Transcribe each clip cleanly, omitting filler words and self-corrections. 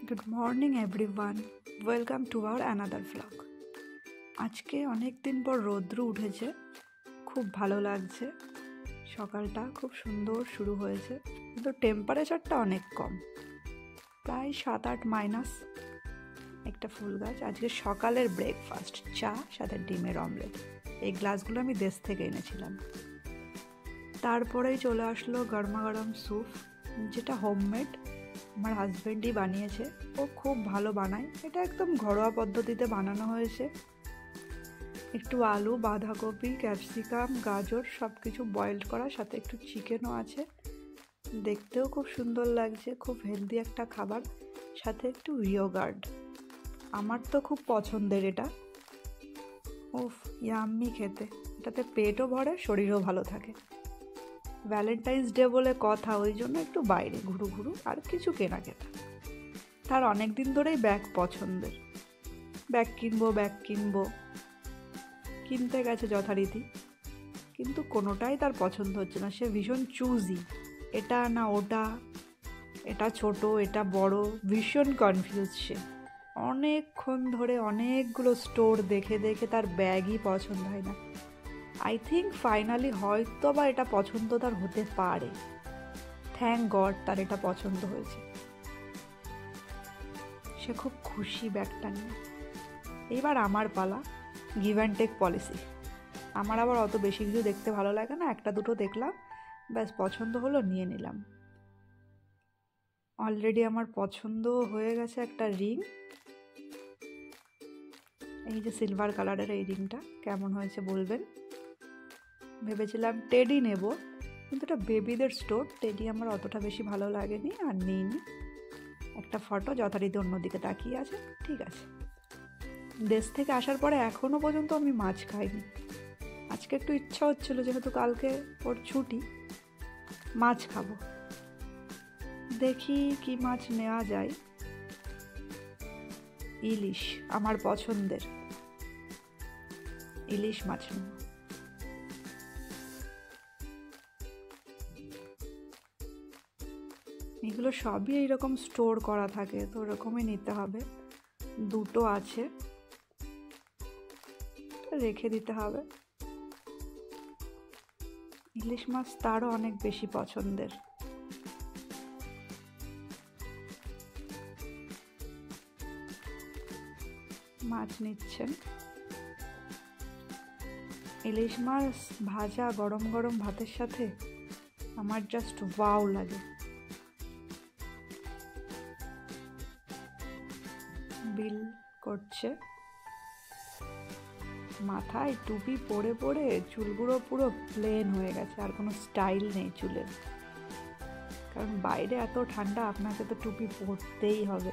Good morning everyone. Welcome to our another vlog. আজকে অনেক দিন পর রোদ্র উঠেছে, খুব ভালো লাগছে। সকালটা খুব সুন্দর শুরু হয়েছে, কিন্তু টেম্পারেচারটা অনেক কম, প্রায় 7-8 মাইনাস। একটা ফুল গাছ। আজকে সকালের ব্রেকফাস্ট চা সাথে ডিমের অমলেট। এই গ্লাসগুলো আমি দেশ থেকে এনেছিলাম। তারপরেই চলে আসলো গরমা গরম স্যুপ, যেটা হোমমেড, আমার হাজব্যান্ডই বানিয়েছে। ও খুব ভালো বানায়, এটা একদম ঘরোয়া পদ্ধতিতে বানানো হয়েছে। একটু আলু, বাঁধাকপি, ক্যাপসিকাম, গাজর সব কিছু বয়েলড করা, সাথে একটু চিকেনও আছে। দেখতেও খুব সুন্দর লাগছে, খুব হেলদি একটা খাবার, সাথে একটু ইয়োগার্ট। আমার তো খুব পছন্দের এটা। উফ, ইয়াম্মি খেতে। এটাতে পেটও ভরে, শরীরও ভালো থাকে। ভ্যালেন্টাইন্স ডে বলে কথা, ওই জন্য একটু বাইরে ঘুরু আর কিছু কেনাকাটা। তার অনেক দিন ধরেই ব্যাগ পছন্দের, ব্যাগ কিনবো কিনতে গেছে যথারীতি, কিন্তু কোনোটাই তার পছন্দ হচ্ছে না। সে ভীষণ চুজি, এটা না ওটা, এটা ছোট এটা বড়, ভীষণ কনফিউজ সে। অনেকক্ষণ ধরে অনেকগুলো স্টোর দেখে তার ব্যাগই পছন্দ হয় না। আই থিঙ্ক ফাইনালি হয়তো বা এটা পছন্দ তার হতে পারে। থ্যাঙ্ক গড তার এটা পছন্দ হয়েছে। সে খুব খুশি ব্যাগটা নিয়ে। এইবার আমার পালা, গিভ অ্যান্ড টেক পলিসি। আমার আবার অত বেশি কিছু দেখতে ভালো লাগে না, একটা দুটো দেখলাম, ব্যাস পছন্দ হলো নিয়ে নিলাম। অলরেডি আমার পছন্দ হয়ে গেছে একটা রিং। এই যে সিলভার কালারের এই রিংটা কেমন হয়েছে বলবেন। ভেবেছিলাম টেডি নেব, কিন্তু এটা বেবিদের স্টোর, টেডি আমার অতটা বেশি ভালো লাগেনি আর নিইনি। একটা ফটো যথারীতি অন্যদিকে তাকিয়ে আছে, ঠিক আছে। দেশ থেকে আসার পরে এখনও পর্যন্ত আমি মাছ খাইনি। আজকে একটু ইচ্ছা হচ্ছিল, যেহেতু কালকে ওর ছুটি, মাছ খাবো। দেখি কি মাছ নেওয়া যায়। ইলিশ, আমার পছন্দের ইলিশ মাছ নেব। এগুলো সবই এইরকম স্টোর করা থাকে, তো ওরকমই নিতে হবে। দুটো আছে, রেখে দিতে হবে। ইলিশ মাছ তারও অনেক বেশি পছন্দের। মাছ নিচ্ছেন। ইলিশ মাছ ভাজা গরম গরম ভাতের সাথে আমার জাস্ট ওয়াও লাগে। বিল করছে। মাথায় টুপি পরে চুলগুলো পুরো প্লেন হয়ে গেছে, আর কোনো স্টাইল নেই চুলের, কারণ বাইরে এত ঠান্ডা, আপনাকে তো টুপি পরতেই হবে।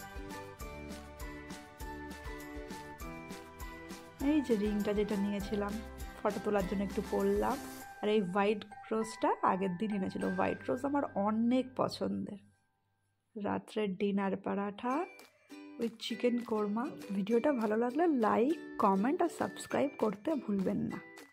এই যে রিংটা যেটা নিয়েছিলাম ফটো তোলার জন্য একটু পরলাম। আর এই হোয়াইট রোজটা আগের দিন এনেছিল। হোয়াইট রোজ আমার অনেক পছন্দের। রাত্রের dinner paratha with chicken korma. ভিডিওটা ভালো লাগলে লাইক, কমেন্ট আর সাবস্ক্রাইব করতে ভুলবেন না।